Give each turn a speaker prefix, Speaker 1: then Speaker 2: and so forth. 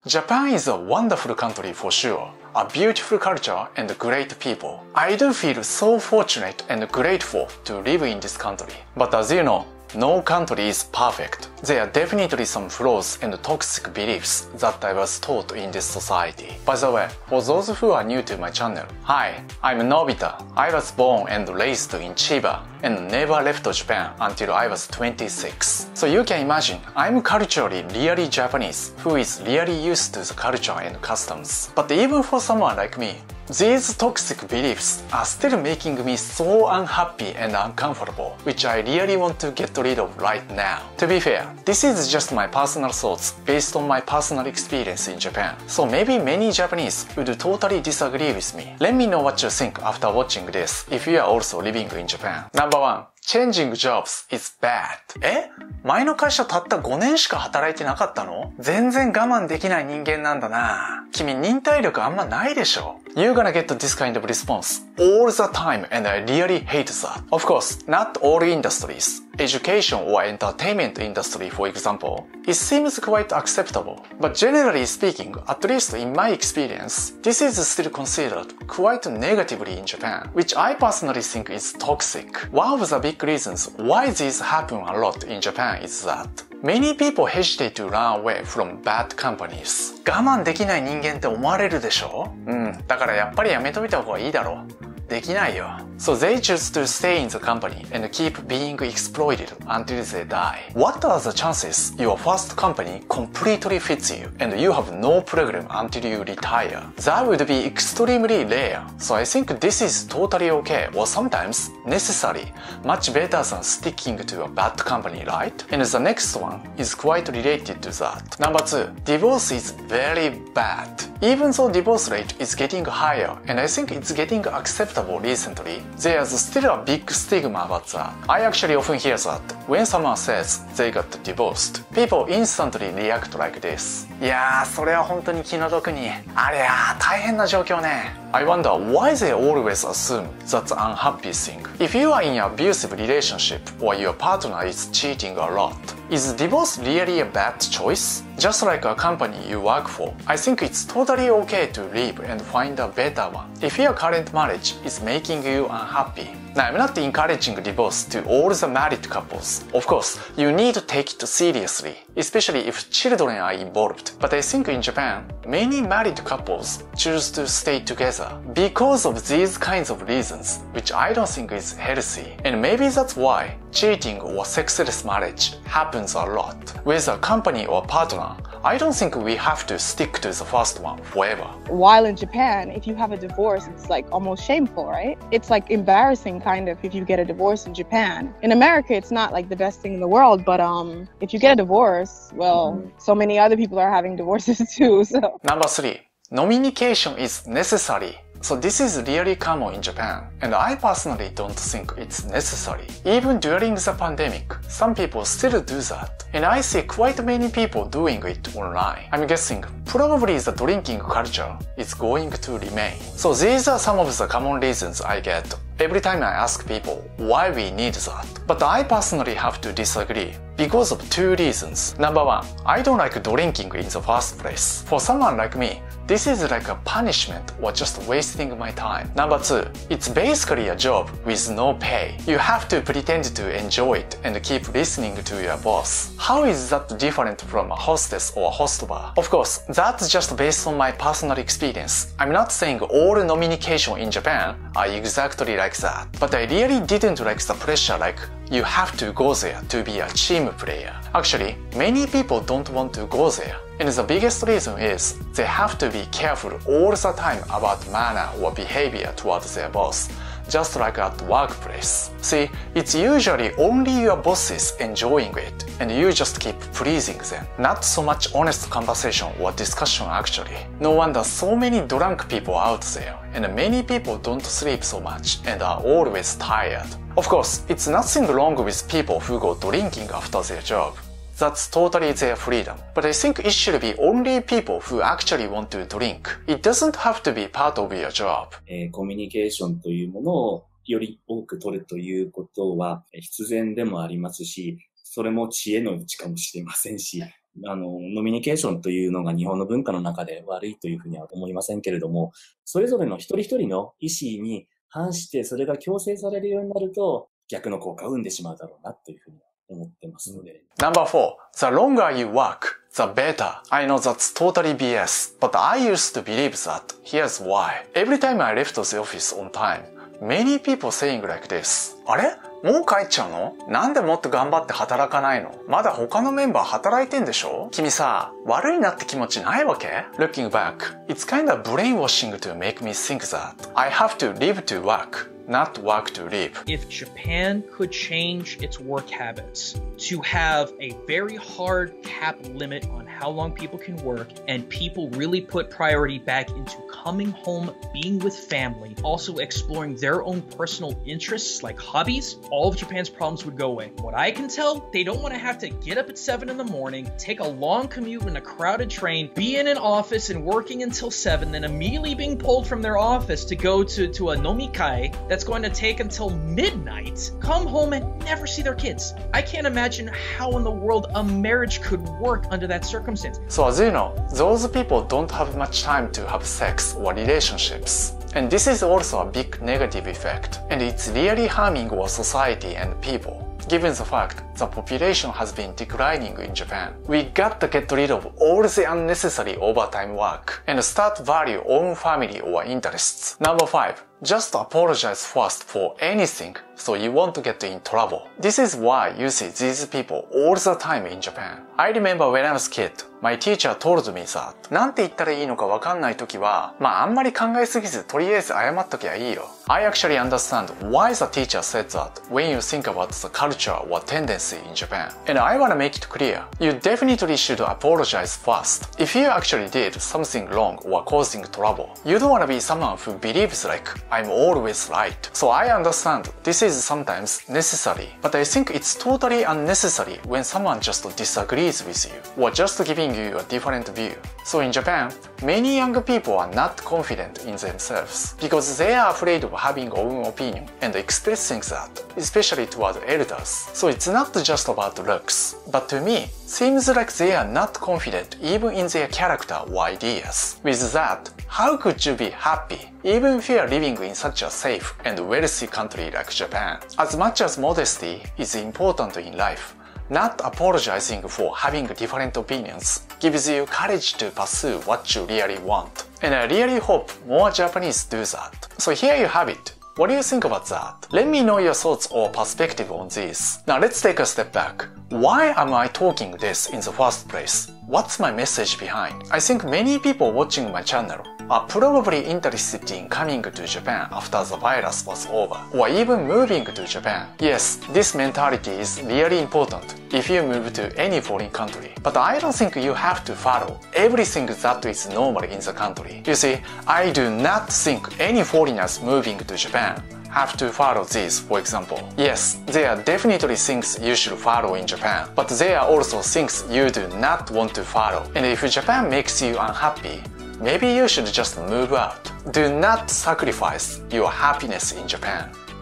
Speaker 1: Japan is a wonderful country for sure. A beautiful culture and great people. I do feel so fortunate and grateful to live in this country. But as you know, no country is perfect. There are definitely some flaws and toxic beliefs that I was taught in this society. By the way, for those who are new to my channel, hi, I'm Nobita. I was born and raised in Chiba and never left Japan until I was 26. So you can imagine, I'm culturally really Japanese, who is really used to the culture and customs. But even for someone like me, these toxic beliefs are still making me so unhappy and uncomfortable, which I really want to get rid of right now. To be fair, this is just my personal thoughts based on my personal experience in Japan. So maybe many Japanese would totally disagree with me. Let me know what you think after watching this if you are also living in Japan. Number 1. Changing jobs is bad. 前の会社たった5年しか働いてなかったの？全然我慢できない人間なんだな。君忍耐力あんまないでしょ。You're gonna get this kind of response all the time and I really hate that. Of course, not all industries. Education or entertainment industry, for example, it seems quite acceptable. But generally speaking, at least in my experience, this is still considered quite negatively in Japan, which I personally think is toxic. One of the big reasons why this happens a lot in Japan is that many people hesitate to run away from bad companies. 我慢できない人間って思われるでしょ？だからやっぱりやめといた方がいいだろう。できないよ。So they choose to stay in the company and keep being exploited until they die. What are the chances your first company completely fits you and you have no problem until you retire? That would be extremely rare. So I think this is totally okay or sometimes necessary, much better than sticking to a bad company, right? And the next one is quite related to that. Number 2, divorce is very bad. Even though divorce rate is getting higher and I think it's getting acceptable recently, there's still a big stigma about that. I actually often hear that when someone says they got divorced, people instantly react like this. いやー、それは本当に気の毒に。ありゃー、大変な状況ね。I wonder why they always assume that's an unhappy thing. If you are in an abusive relationship or your partner is cheating a lot, is divorce really a bad choice? Just like a company you work for, I think it's totally okay to leave and find a better one. If your current marriage is making you unhappy. Now, I'm not encouraging divorce to all the married couples. Of course, you need to take it seriously, especially if children are involved. But I think in Japan, many married couples choose to stay together because of these kinds of reasons, which I don't think is healthy. And maybe that's why cheating or sexless marriage happens a lot. With a company or partner, I don't think we have to stick to the first one forever.
Speaker 2: While in Japan, if you have a divorce, it's like almost shameful, right? It's like embarrassing kind of if you get a divorce in Japan. In America, it's not like the best thing in the world, but if you get a divorce, well, so many other people are having divorces too, so.
Speaker 1: Number 3, communication is necessary. So this is really common in Japan, and I personally don't think it's necessary. Even during the pandemic, some people still do that, and I see quite many people doing it online. I'm guessing probably the drinking culture is going to remain. So these are some of the common reasons I get every time I ask people why we need that. But I personally have to disagree because of 2 reasons. Number 1, I don't like drinking in the first place. For someone like me, this is like a punishment or just wasting my time. Number 2, it's basically a job with no pay. You have to pretend to enjoy it and keep listening to your boss. How is that different from a hostess or a host bar? Of course, that's just based on my personal experience. I'm not saying all communication in Japan are exactly like that. But I really didn't like the pressure like you have to go there to be a team player. Actually, many people don't want to go there. And the biggest reason is they have to be careful all the time about manner or behavior towards their boss, just like at the workplace. See, it's usually only your bosses enjoying it, and you just keep pleasing them. Not so much honest conversation or discussion actually. No wonder so many drunk people out there, and many people don't sleep so much and are always tired. Of course, it's nothing wrong with people who go drinking after their job. That's totally their freedom. But I think it should be only people who actually want to drink. It doesn't have to be part of your job.
Speaker 3: コミュニケーションというものをより多く取るということは必然でもありますし、それも知恵のうちかもしれませんし、 ノミニケーションというのが日本の文化の中で悪いというふうには思いませんけれども、それぞれの一人一人の意思に反してそれが強制されるようになると、逆の効果を生んでしまうだろうなというふうに思ってますので。
Speaker 1: Number 4. The longer you work, the better. I know that's totally BS, but I used to believe that. Here's why. Every time I left the office on time, many people saying like this. あれ?もう帰っちゃうの?なんでもっと頑張って働かないの?まだ他のメンバー働いてんでしょ?君さ、悪いなって気持ちないわけ? Looking back, it's kind of brainwashing to make me think that I have to live to work, not work to live.
Speaker 4: If Japan could change its work habits to have a very hard cap limit on how long people can work, and people really put priority back into coming home, being with family, also exploring their own personal interests like hobbies, all of Japan's problems would go away. What I can tell, they don't want to have to get up at 7 in the morning, take a long commute in a crowded train, be in an office and working until 7, then immediately being pulled from their office to go to a nomikai that's going to take until midnight, come home and never see their kids. I can't imagine how in the world a marriage could work under that circumstance.
Speaker 1: So as you know, those people don't have much time to have sex or relationships. And this is also a big negative effect, and it's really harming our society and people. Given the fact the population has been declining in Japan, we got to get rid of all the unnecessary overtime work and start value own family or interests. Number 5. Just apologize first for anything so you won't get in trouble. This is why you see these people all the time in Japan. I remember when I was a kid, my teacher told me that なんて言ったらいいのかわかんないときは、あんまり考えすぎずとりあえず謝っときゃいいよ。I actually understand why the teacher said that when you think about the culture or tendency in Japan. And I wanna make it clear, you definitely should apologize first. If you actually did something wrong or causing trouble, you don't wanna be someone who believes like, I'm always right. So I understand this is sometimes necessary, but I think it's totally unnecessary when someone just disagrees with you or just giving you a different view. So in Japan, many young people are not confident in themselves because they are afraid of having own opinion and expressing that, especially toward elders. So it's not just about looks, but to me, seems like they are not confident even in their character or ideas. With that, how could you be happy even if you are living in such a safe and wealthy country like Japan? As much as modesty is important in life, not apologizing for having different opinions gives you courage to pursue what you really want. And I really hope more Japanese do that. So here you have it. What do you think about that? Let me know your thoughts or perspective on this. Now let's take a step back. Why am I talking this in the first place? What's my message behind? I think many people watching my channel are probably interested in coming to Japan after the virus was over, or even moving to Japan. Yes, this mentality is really important if you move to any foreign country. But I don't think you have to follow everything that is normal in the country. You see, I do not think any foreigners moving to Japan have to follow this, for example. Yes, there are definitely things you should follow in Japan, but there are also things you do not want to follow. And if Japan makes you unhappy, maybe you should just move out. Do not sacrifice your happiness in Japan.